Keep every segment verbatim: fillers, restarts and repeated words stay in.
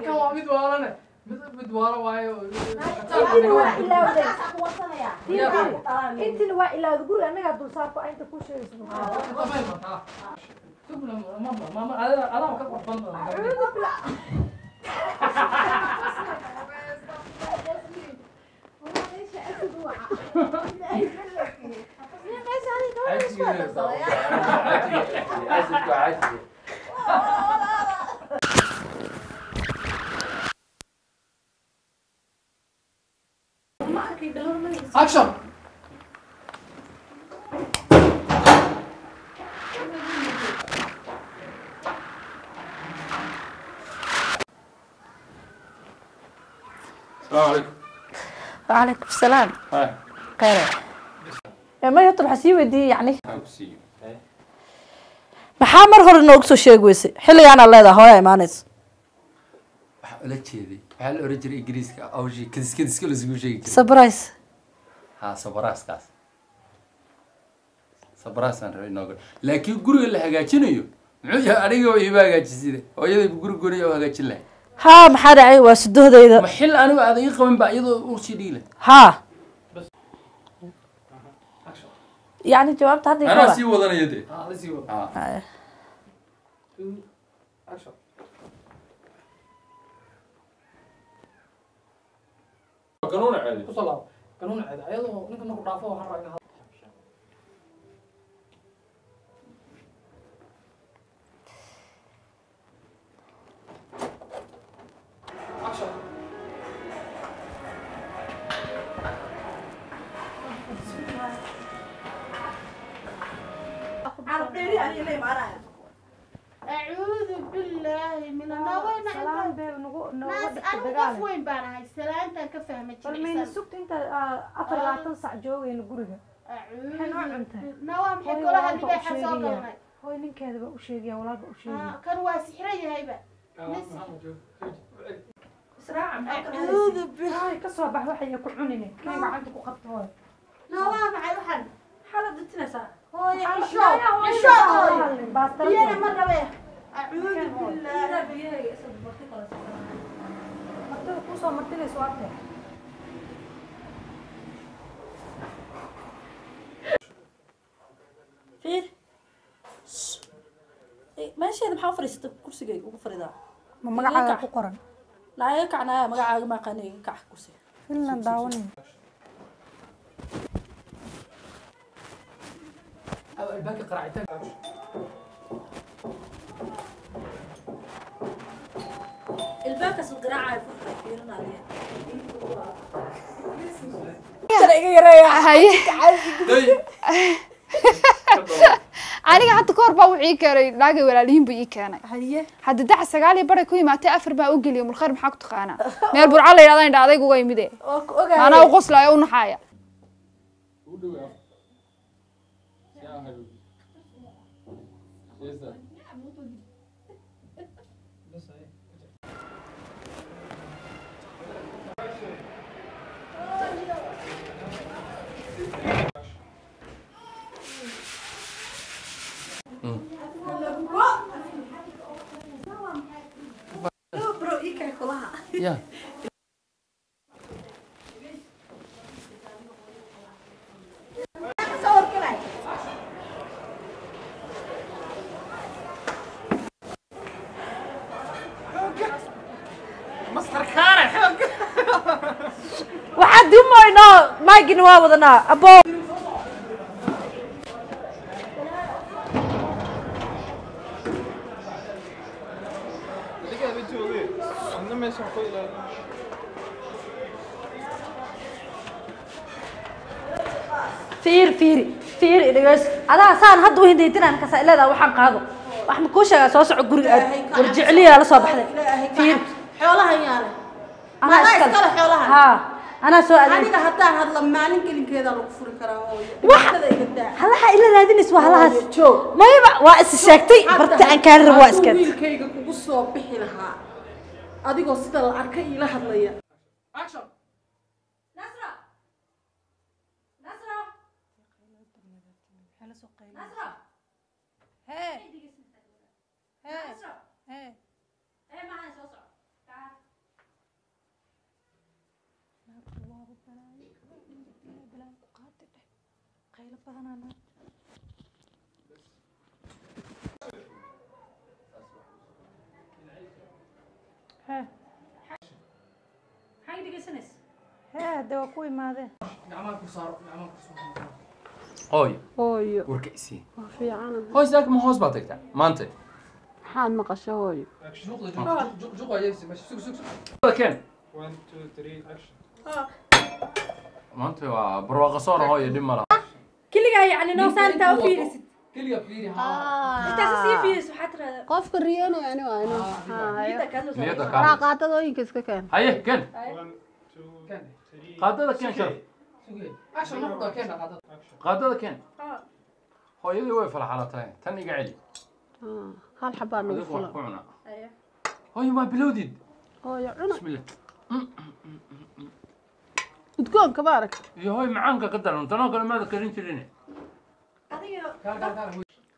كان وامد ورانا مد ورا وايو انت الوا الى تقول انا قاعد صاركو انت كل شيء اسمه ماما ماما انا انا كنت بطلع اعوذ بالله ايش اسوء اكشن السلام عليكم. وعليكم السلام. هاي خير ما يطلب حسيبه دي يعني maxaa mar hore noogu soo sheegaysa xilligan aan leedahay hooyo imaanays waxa la jeeday waxa la oran jiray ingiriiska awshi kidis kidis kala isugu sheegi jiray surprise ha surprise kaas surprise aan rabay nooga laakiin guriga la hagaajinayo muxuu yahay aniga oo iiba hagaajisay hooyaday guriga guriga oo hagaajin lahayd ha maxaa dhacay waa sidoodayda ma xil anigu aad ii qaban ba iyadoo uu si dhiile ha يعني جوابت هذه أنا سي وضنا يدي اه سي وضنا اه اكشن قانون عادي وصل قانون عادي ايضا نكون نقول ضعفه وحرقنا اكشن أعوذ بالله من النوين سلام بير نقو ناس أنا وين بارها السلام تنك فهمت فالمين سكت أنت أفر لا تنصع جوي نقولها أعوذ حنو نوام حكولها اللي بيحصل قلنا هو إنك هذا بأشياء ولا بأشياء كان واسحرية هيبة إسراع أعوذ بالله هاي كسر بح واحد يكون عنيني كيف عندك وقت هاي نوام على واحد حالة دتنسا هو يشوف يشوف يا مرة بيه أعوذ بالله مرتبة كوسا مرتبة سوارته فير ماشي أنا بحاول فريست كرسي جاي وفريدا ما مقعد كقرن لا يكعنا مقعد ما قاني كح كرسي فيلنا داوني الباقي قرعتك الباكس القراعة فيرنا عليه ترى يا هاي aniga hadda koor baa wixii keenay naagay walaalihiin buu ii keenay haye hadda dax sagaal iyo baray ku yimaatay afar baa u geliyo mulkhayr maxaa ku taqaana meel burca la yiraahdo indha adayg uga yimide ana u qoslaayo u naxaya u dhaw yaa hayo yeesa يا مصدر كاره حق waxaad dumaynaa maagin waa wadanaa abo fiir fiir fiir idagays adaa saan hadda u hindaytinaan ka saylada waxaan qaado wax ma ku sheegaa soo soco guriga aad warjicliya la soo baxday fiir xoolaha yaale ana iskala xoolaha ha ana soo adeeg aniga haddaan hadla maalin kelinkeeda lagu furi karaa hooyo waxda iga daa halaha ila raadinays waa halahaas joog mayba waa is sheegtay barta aan kaan rabo waa iska wiilkayga kugu soo bixi lahaa adigoo sida la arkay ila hadlaya action nasra nasra nasra hey hey hey hey ma hayso soo qaylo badanana ها حاجة دقيسنس ها ده كوي ما ده gacmaha ku saaro gacmaha ku saaro hooyo hooyo warkaysi waa fiican hoos daak ma hoos baad tagtaa maanta maxaad maqasho hooyo juqda juq juq juq ayaysi mashi sug sug sug keen one two three action maanta waa barwaaqo soor hooyo dhib ma laha كلها يعني نو سانتا وفيرس keliya fiiri ha انت اساسي فيرس وحتى qofka riyoonayaani waa inuu نيدا كانوا niyada waraa kaa qaadadooyinka iska keen haye keen one two Kan. three qaadada keen shar sugay action ma ku keen qadada action qaadada keen hooyadii way falxalatay tan iga celi hal xabaa nagu adigu wax fulan ku cunaa ايوه hooyo ma bilowdid hooyo cuna bismillah udgoonka ma arag iyo hooy macaanka ka daran tanoo kale maada karin jirin kar kar kar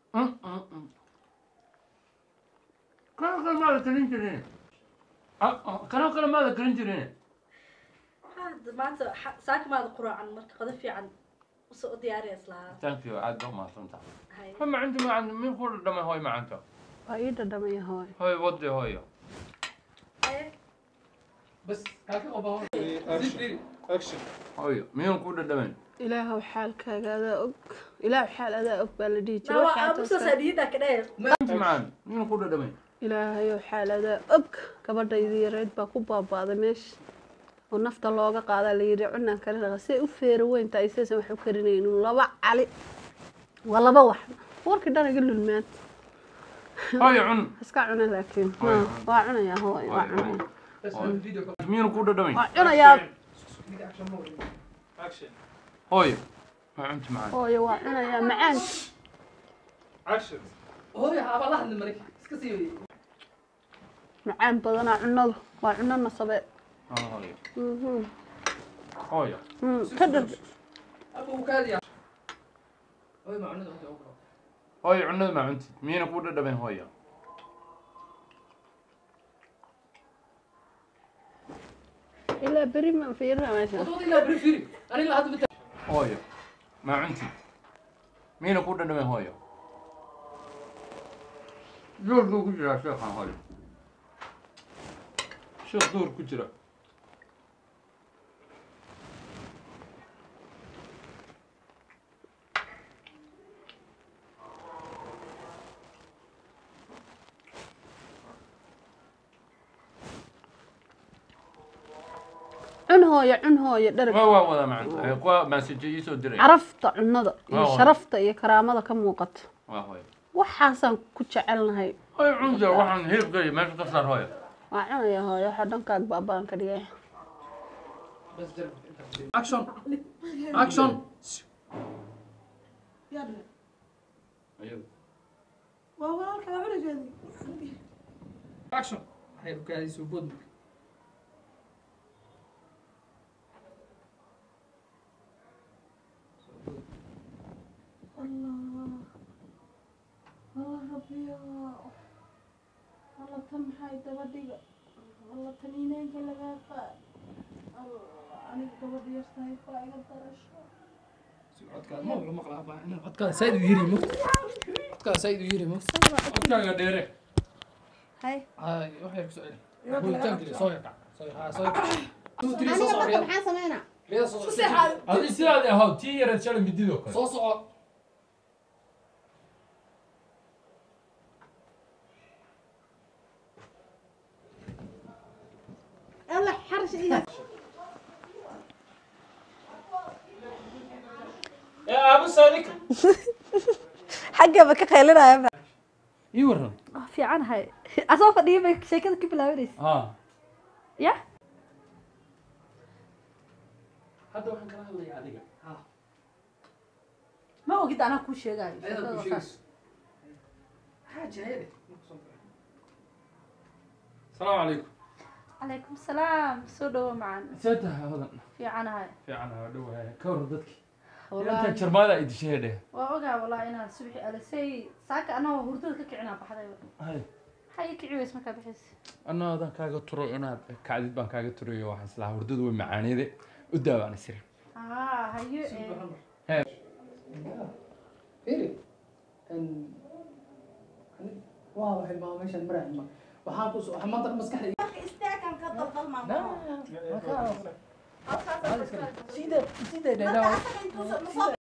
kanoo kale maada karin jirin kanoo kale maada karin jirin هذا ما انت ساك ما القراء عن مرك قد في عن وسو دياري اصلا thank you aad baa mahadsantaha هاي hooy macanta macanta min ku dhamay hooy macanta waa ii dhadhamaya hooyo hooy wadi hooyo هاي bas ka ka qabo three action action hooyo miyaan ku dhadhamayn ilaahow xaalkaaga adaa og ilaahow xaal adaa og baa la dhihi jiray لا waxaa ابو toosan سديدا كده maanta macaan miyaan ku dhadhamayn ilaahayow xaal adaa og gabadhaydii yareyd baa ku baabaaday meesha oo nafta looga qaadaa la yidhi cunaan kari raqa si u feero weynta ayseesan wax u karinaynin laba cali waa laba wax warkii dhan iga lulmaanta hooyo cun iska cuna laakiin Hooyo, Ma- waa cunayaa hooyo waa cunaya bas video call miyaan ku dhadhamayn waa cunayaa action mo action hooyo waa cunti macaan hooyo waa cunayaa macaan action hooyo haba la hadli marik iska sii macaan badanaa cunadu waa cuno nasabeed Ah, hooyo Mhm. hooyo Mm, ka dhar abu kaadiya hooyo ma cunada inta ugu hooyo cunada ma cuntid miyayna ku dhadhamayn hooyo ilaa beri ma fiirina meesha wadada ila bari fiiri ani la hadda bita hooyo ma cuntid miyayna ku dhadhamayn hooyo duurkuu ku jiraa sheekhan hooyo sheekh duur ku jira cun hooyo cun hooyo dharag waa waa wada macanta kuwa maasaje ii soo diray carafta cunnada iyo Waa hooyo. sharafta iyo karaamada ka muuqata waa hooyo waxaasaan ku jecelnahay hooyo cunta waxaan hilibkay meesha ka saar hooyo waa cunaya hooyo waxaa dhankaag baabaan ka dhigaya bas jarb action action waa walaalka cunugeedi action waxay u kaadi soo bood allah allah rabbiyo allah tan maxay daba dhiga allah taniineenka lagaa qaad allah aniga gabadha yartahay baa iga darasho codkaada ma wala maqlaa baa inaan codkaada said u yiri mo codkaada said u yiri mo codkaaga dheere هاي ay wax yar ku soo celi boolitaan kale soo yaqaan soo ha soo two three soo soo real maxaa sameynaa real soo soo adi sidaad ahaw tii yareed shalay mididoo kale soo soco allah xarsh iyo ee aabu saadika حاجة بك خيلنا يا ii waran في عنها أصلا دي بك شيء كده كيف لا ها يا hadda waxaan kala hadlayaa adiga ما هو كده أنا كل شيء قاعد ayada ku sheegayso xaaja hayade asalaamu calaykum عليكم السلام سودو معنا see tahay hodan في عنها fiican ha dhowahay ka war dadki والله intaan jarmaada ay dishay dheh وأوجع والله أنا الصبح على سي ساك أنا وهردت كعنا بحدا hay حي كعوي اسمك بحس annaadan kaaga turo inaad kacdid baan kaaga turayo waxaan islahaa hurdadu way macaaneyde u daawaan isiri آه هيو فيري ان واو حلمه ماشي المرأة ما waxaan ku waxaan maanta maskaxda istaagan ka daldal ma لا ما كان سيده سيده